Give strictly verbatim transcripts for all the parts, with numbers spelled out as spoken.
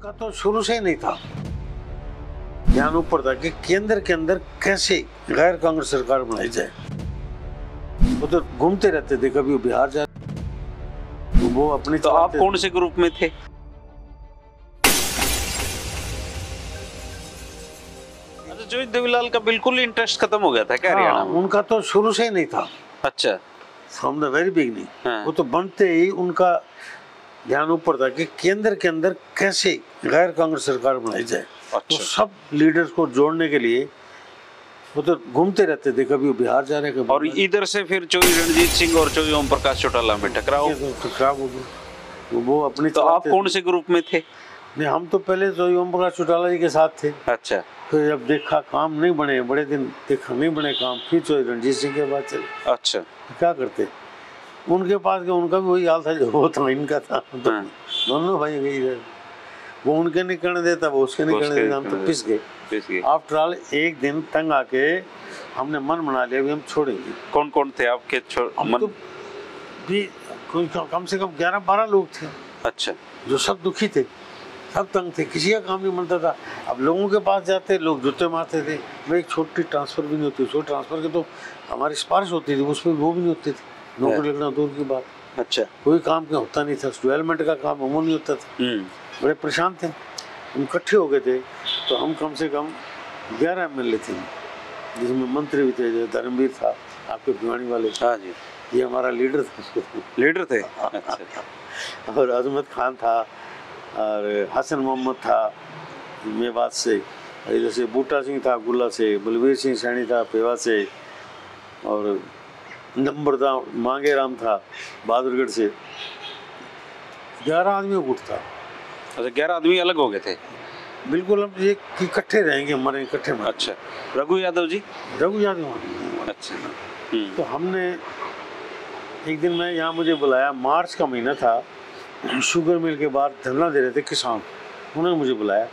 का तो शुरू से ही नहीं था। ध्यान ऊपर था कि केंद्र के अंदर कैसे गैर कांग्रेस सरकार बनाई जाए। वो तो घूमते रहते थे, कभी बिहार जा, वो अपनी। तो आप कौन से ग्रुप में थे? अच्छा, जो देवीलाल का बिल्कुल इंटरेस्ट खत्म हो गया था क्या हरियाणा में? उनका तो शुरू से ही नहीं था। अच्छा, फ्रॉम द वेरी बिगनिंग। हाँ। वो तो बनते ही उनका ध्यान ऊपर था कि केंद्र के अंदर कैसे गैर कांग्रेस सरकार बनाई जाए। अच्छा। तो सब लीडर्स को जोड़ने के लिए वो तो घूमते रहते थे, कभी बिहार जा रहे, कभी। और इधर से फिर चौधरी रणजीत सिंह और चौधरी ओम प्रकाश चौटाला में टकराव टकराव हो गया। वो अपनी। तो आप कौन से ग्रुप में थे? नहीं, हम तो पहले चौधरी ओम प्रकाश चौटाला जी के साथ थे। अच्छा। फिर जब देखा काम नहीं बने, बड़े दिन देखा नहीं बने काम, फिर चौधरी रणजीत सिंह के बाद चले। अच्छा। क्या करते उनके पास गए, उनका भी वही हाल था जो वो था, इनका था। तो हाँ। दोनों भाई गई, वो उनके नहीं करने देता, वो उसके नहीं करने देता, हम तो पिस गए। आफ्टर ऑल एक दिन तंग आके हमने मन बना लिया, हम छोड़ेंगे। कौन कौन थे आपके? हम मन... तो भी कम से कम ग्यारह बारह लोग थे। अच्छा। जो सब दुखी थे, सब तंग थे, किसी का काम नहीं बनता था। अब लोगों के पास जाते, लोग जूते मारते थे। मैं एक छोटी ट्रांसफर भी नहीं होती, उसको ट्रांसफर के तो हमारी सिफारिश होती थी, उसमें वो भी नहीं होती थी। नौकरी लगना दूर की बात। अच्छा। कोई काम क्या होता नहीं था, डेवलपमेंट का काम वो नहीं होता था। बड़े परेशान थे, हम इकट्ठे हो गए थे। तो हम कम से कम ग्यारह एम एल ए थे, जिसमें मंत्री भी थे, जो धर्मवीर था आपके भिवानी वाले। हाँ जी, ये हमारा लीडर था। लीडर थे? अच्छा। और अजमत खान था, और हसन मोहम्मद था मेवात से, इधर से बूटा सिंह था गुल्ला से, बलवीर सिंह सैनी था पेवा से, और नंबरदार मांगे राम था बहादुरगढ़ से। ग्यारह आदमी गुट था। अच्छा, ग्यारह आदमी अलग हो गए थे? बिल्कुल, हम ये इकट्ठे रहेंगे, हमारे इकट्ठे में। अच्छा। रघु यादव जी? रघु यादव। अच्छा। तो हमने एक दिन, मैं यहाँ मुझे बुलाया, मार्च का महीना था, शुगर मिल के बाद धरना दे रहे थे किसान। उन्होंने मुझे बुलाया,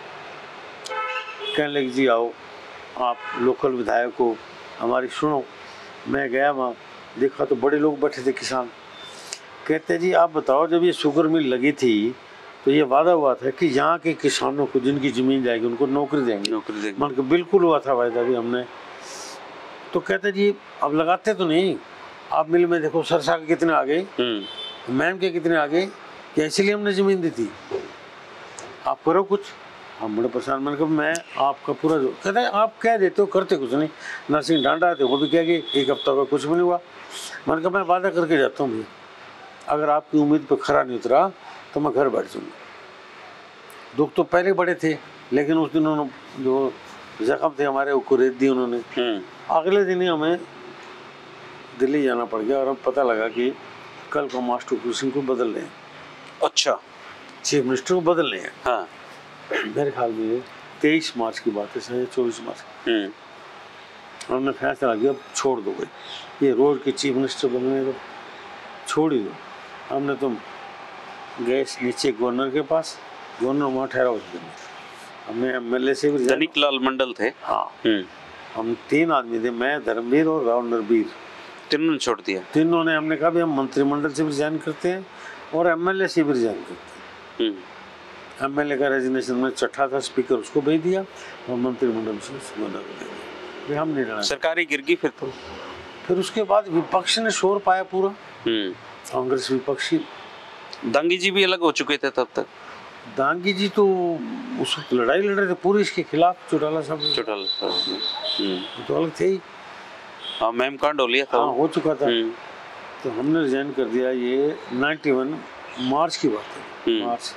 कहने लगे जी आओ आप लोकल विधायक को हमारी सुनो। मैं गया वहाँ, देखा तो बड़े लोग बैठे थे किसान। कहते जी आप बताओ, जब ये शुगर मिल लगी थी तो ये वादा हुआ था कि यहाँ के किसानों को जिनकी ज़मीन जाएगी उनको नौकरी देंगे। नौकरी देंगे मन के बिल्कुल हुआ था वादा भी हमने। तो कहते जी अब लगाते तो नहीं, आप मिल में देखो सरसा के कितने आ गए, मैम के कितने आ गए, क्या इसीलिए हमने ज़मीन दी थी, आप करो कुछ। हम बड़े परेशान। मैंने कहा मैं आपका पूरा, कहते हैं आप कह देते हो करते कुछ नहीं। नरसिंह डांडा थे, वो भी कह गए एक हफ्ता का कुछ भी नहीं हुआ। मैंने कहा मैं वादा करके जाता हूँ भैया, अगर आपकी उम्मीद पर खरा नहीं उतरा तो मैं घर बैठ जाऊँगा। दुख तो पहले बड़े थे, लेकिन उस दिन उन्होंने जो जख्म थे हमारे वो रेत दी उन्होंने। अगले दिन ही हमें दिल्ली जाना पड़ गया, और अब पता लगा कि कल को मास्टर कुर्सी को बदल रहे हैं। अच्छा। चीफ मिनिस्टर को बदल रहे हैं। हाँ। मेरे ख्याल में तेईस मार्च की बात है, शायद चौबीस मार्च। हमने फैसला किया छोड़ दो भाई, ये रोज के चीफ मिनिस्टर बनने तो छोड़ ही दो। हमने तो गए नीचे गवर्नर के पास, गवर्नर वहाँ ठहरा उस दिन। हमने एम एल ए से भी, धनिक लाल मंडल थे। हाँ। हम तीन आदमी थे, मैं, धर्मवीर और राव नरबीर। तीनों ने छोड़ दिया? तीनों ने। हमने कहा भी हम मंत्रिमंडल से भी रिजाइन करते हैं और एम एल ए से भी रिजाइन करते हैं। एम एल ए का रेजिग्नेशन में चट्ठा था, स्पीकर उसको भेज दिया, और मंत्रिमंडल से मना कर दिया, हम नहीं रहना। सरकारी गिर गई फिर तो। फिर उसके बाद विपक्ष ने शोर पाया पूरा, कांग्रेस विपक्षी। दांगी जी भी अलग हो चुके थे तब तक? दांगी जी तो उस वक्त लड़ाई लड़ रहे थे पूरी इसके खिलाफ, चौटाला साहब। चौटाला साहब तो अलग थे ही। हाँ, मैम कांड हो लिया था। हाँ, हो चुका था। तो हमने रिजाइन कर दिया। ये इक्यानवे मार्च की बात है। मार्च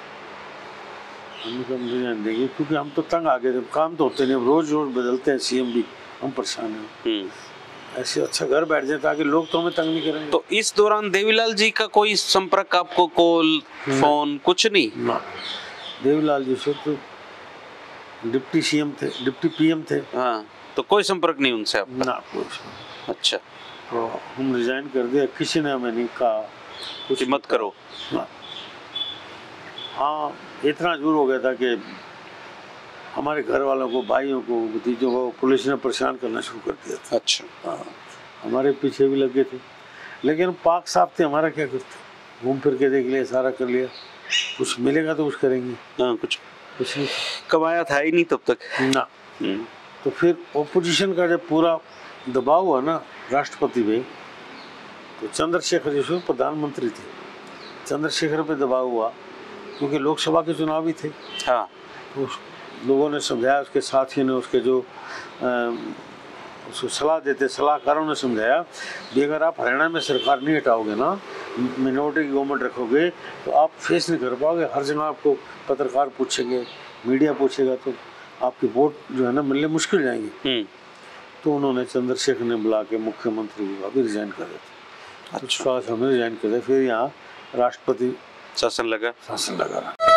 हमने कहा रिजाइन देंगे, क्योंकि हम तो तंग आ गए थे, काम तो होते नहीं, रोज रोज बदलते हैं सीएम भी, हम परेशान हैं। ऐसे अच्छा घर बैठ जाए ताकि लोग तो हमें तंग नहीं करेंगे। तो इस दौरान देवीलाल जी का कोई संपर्क, आपको कॉल फोन कुछ नहीं? ना, देवीलाल जी से तो डिप्टी सीएम थे, डिप्टी पीएम थे। हाँ, तो कोई संपर्क नहीं उनसे आपका? ना, कोई। अच्छा। तो हम रिजाइन कर दिया, किसी ने हमें नहीं कहा कुछ मत करो। हाँ, इतना जोर हो गया था कि हमारे घर वालों को, भाइयों को, भतीजों को पुलिस ने परेशान करना शुरू कर दिया था। अच्छा। हाँ, हमारे पीछे भी लगे थे, लेकिन पाक साहब थे, हमारा क्या करते, घूम फिर के देख लिया, सारा कर लिया, कुछ मिलेगा तो कुछ करेंगे, हाँ, कुछ कुछ नहीं कमाया था ही नहीं तब तक। ना। हम्म, तो फिर ओपोजिशन का जब पूरा दबाव हुआ ना राष्ट्रपति पे, तो चंद्रशेखर जो प्रधानमंत्री थे, चंद्रशेखर पे दबाव हुआ क्योंकि लोकसभा के चुनाव भी थे। हाँ, तो उस- लोगों ने समझाया, उसके साथियों ने, उसके जो अ, उसको सलाह देते सलाहकारों ने समझाया कि अगर आप हरियाणा में सरकार नहीं हटाओगे ना, मिनोरिटी की गवर्नमेंट रखोगे, तो आप फेस नहीं कर पाओगे। हर जगह आपको पत्रकार पूछेंगे, मीडिया पूछेगा, तो आपकी वोट जो है ना मिलने मुश्किल जाएंगी। हम्म, तो उन्होंने चंद्रशेखर ने बुला के मुख्यमंत्री को कहा भी रिजाइन कर देते। तो अच्छा, स्वास्थ्य हमें रिजाइन कर दिया। फिर यहाँ राष्ट्रपति शासन लगा। शासन लगा।